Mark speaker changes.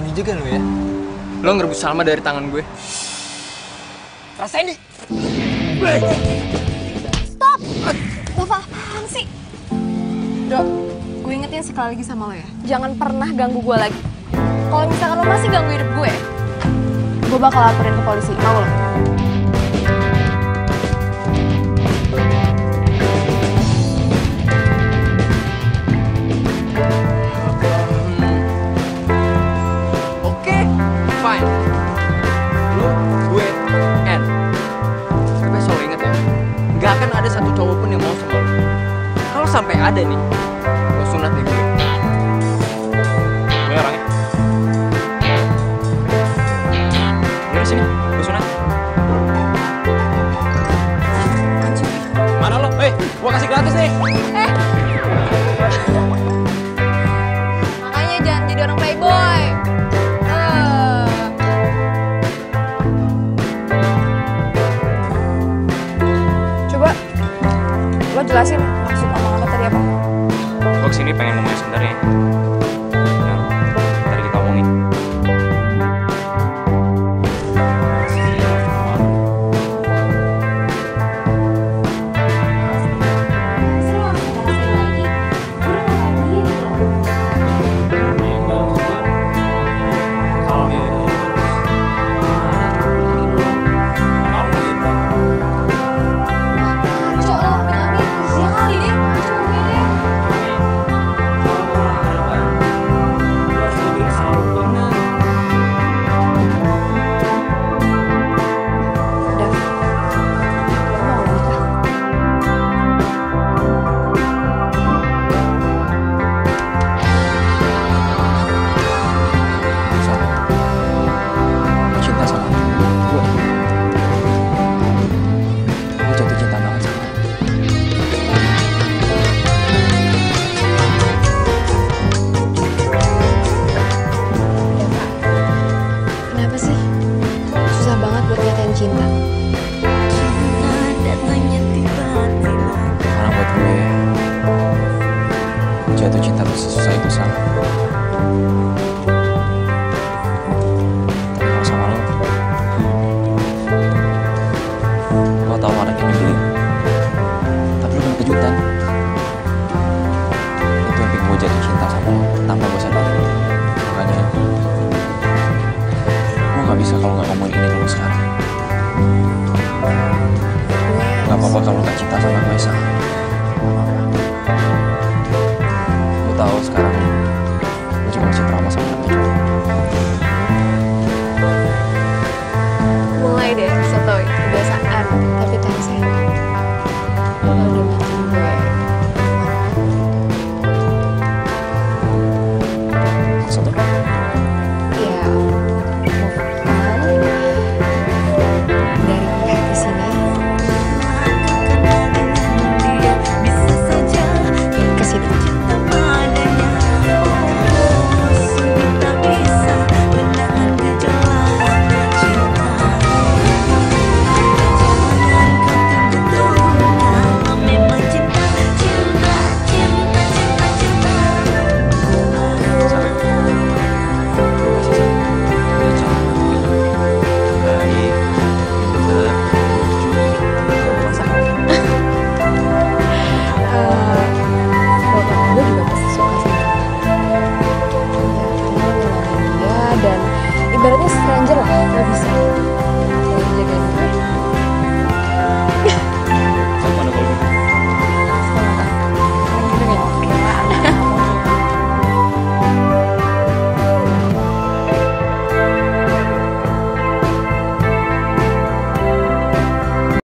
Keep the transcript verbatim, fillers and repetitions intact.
Speaker 1: Berani juga lo ya. Lo ngerebut Salma dari tangan gue. Rasain nih.
Speaker 2: Stop! Bapak apaan sih? Dok, gue ingetin sekali lagi sama lo ya. Jangan pernah ganggu gue lagi. Kalau misalkan lo masih ganggu hidup gue, gue bakal laporin ke polisi. Mau lo?
Speaker 1: Gak akan ada satu cowok pun yang mau sama lo. Kalau sampai ada nih, lo sunat deh gue. Gue orangnya. Yaudah sini, gue sunat. Mana lo? Hei, gue kasih gratis nih.
Speaker 2: Eh. Makanya jangan jadi orang playboy. Lo jelasin maksud omong lo tadi apa?
Speaker 1: Gue kesini pengen ngomongin sebenarnya yang tadi kita omongin.
Speaker 2: Cinta.
Speaker 1: Karena buat gue jatuh cinta bisa susah itu sama. Tapi kalau sama lo, lo tau orang yang nyebelin, tapi lo punya kejutan. Itu yang bikin gue jatuh cinta sama lo tanpa gue sadar. Makanya gue gak bisa kalau gak ngomongin ini dulu sekarang. Gak apa-apa kalau gak cinta sama gue, Sa. Gue tahu sekarang gue juga masih trauma sama tante juga.
Speaker 2: Mulai deh, sotoy, kebiasaan. Tapi thanks ya. Lo udah bikin gue.
Speaker 1: Maksud lo?
Speaker 2: Ya, ibaratnya stranger lah, gak bisa.